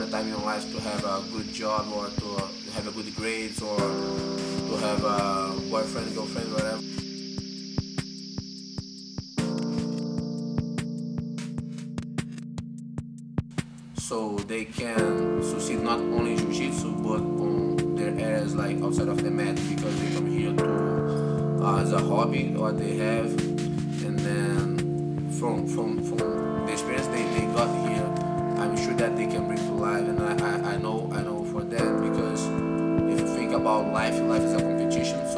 important time in your life to have a good job, or to have a good grades, or to have a boyfriend, girlfriend, whatever. So they can succeed not only in Jiu-Jitsu but on their areas like outside of the mat, because they come here to as a hobby what they have, and then from the experience they got here, I'm sure that they can bring to life. And I know for that, because if you think about life is a competition. So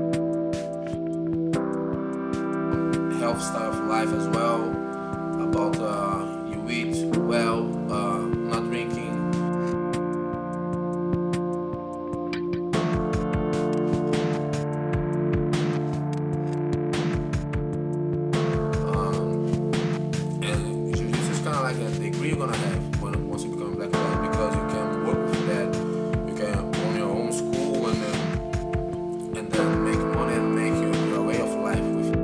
health style of life as well, about you eat well, not drinking. And Jiu-Jitsu is kind of like a degree you're gonna have once you become black belt, because you can work with that. You can own your own school and then make money and make your way of life with it.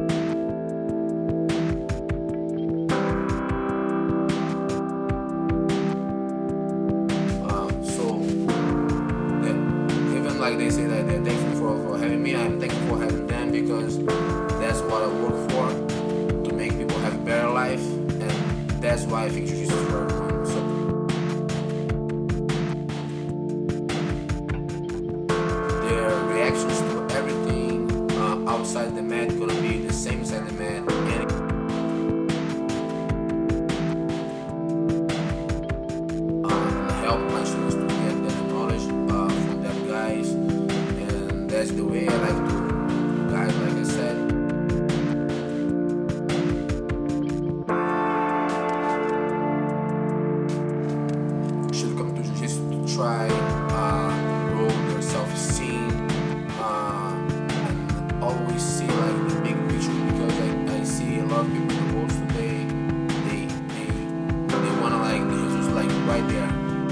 Like they say that they're thankful for having me, I'm thankful for having them, because that's what I work for, to make people have a better life, and that's why I think Jiu-Jitsu is for everyone. So their reactions to everything outside the mat gonna be the same inside the mat. And help my students to get that knowledge from them guys. And that's the way I like to guide, like I said. Should come to Jiu-Jitsu to try grow their self-esteem, and always see like the big picture, because I see a lot of people in the world today, they wanna like the Jesus like right there.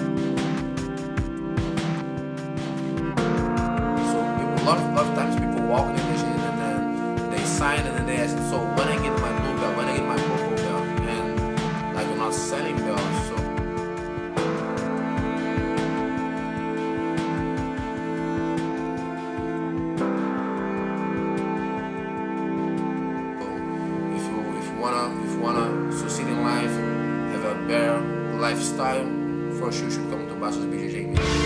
A lot of times people walk in the gym and then they sign, and then they ask, so when I get my blue belt, when I get my purple belt, and like we're not selling belts. So if you wanna succeed in life, have a better lifestyle, for sure you should come to Bastos BJJ.